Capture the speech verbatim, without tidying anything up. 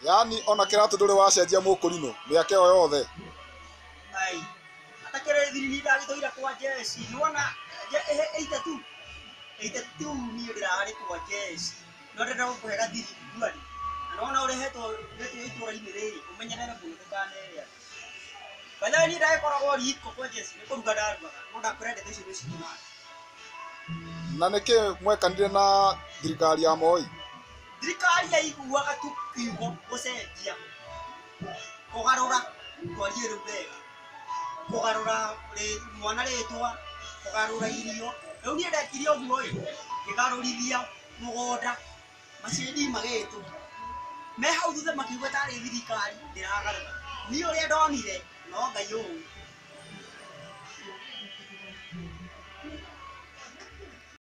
Yani ona kiratu nduri wacenjia mukurino miaka yo yothe. Ai. Atakere thiriri ndagitoira kwa jeshi. Niwona eighty-two. eighty-two ni ndirari kwa jeshi. No ndenda gukuhera thiriri ndwari. Naona urehetwo ndeto itũra-inĩ rĩrĩ umenyerere mũno ndũkaneria. Bala ni ndae koragwo riko kwa jeshi nĩ kũruga ndarugaga. No ndakwenda ndeto icio nĩciuma. Na nĩkĩ mwekanire na thirikari ya Moi? Thirikari yaiguaga tu kiugo gũcenjia. Kũgarũra twarie rĩu wega. Kũgarũra mwana rĩtwa, kũgarũra irio. Rĩu niĩ ndekire ũguo ĩ, ngĩgarũrithia mũgũnda macini magĩtwo. Me hau thutha makiuga tarĩ thirikari ndĩragarũra. Niĩ ũrĩa ndonire no Ngai ũĩ.